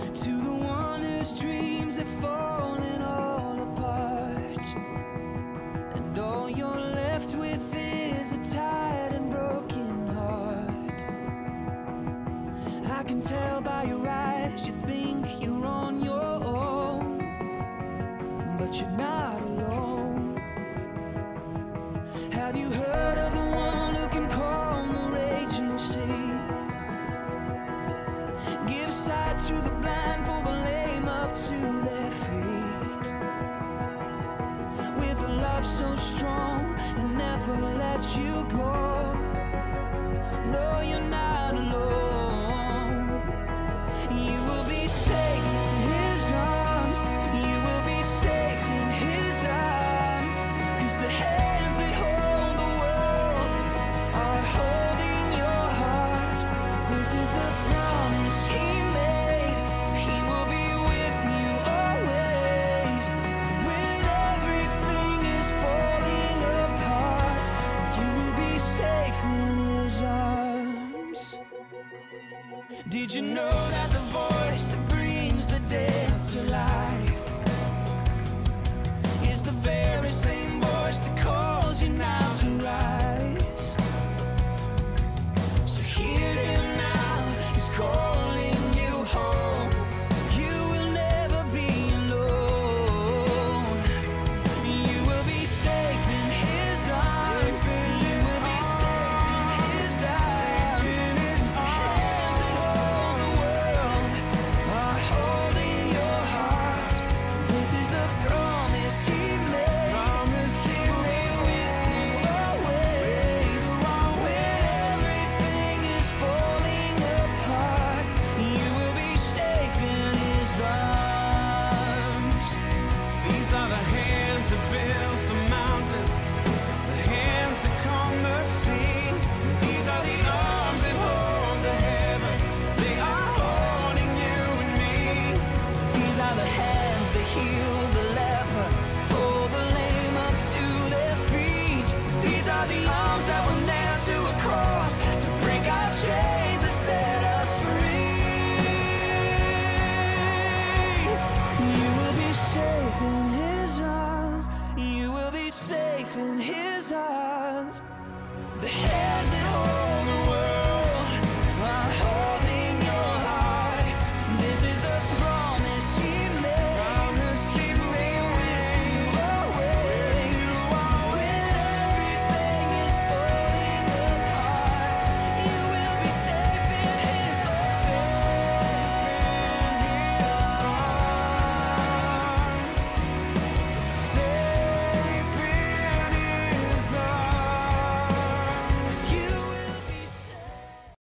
To the one whose dreams have fallen all apart, and all you're left with is a tired and broken heart. I can tell by your eyes you think you're on your own, but you're not alone. Have you heard of the one who can calm the raging sea? Give sight to the blind, pull the lame up to their feet. With a love so strong and never let you go. No, you're not alone. You will be safe in his arms. You will be safe in his arms. 'Cause the hands that hold the world are holding your heart. This is the promise he made. He will be with you always. When everything is falling apart, you will be safe in his arms. Did you know that the voice that brings the dead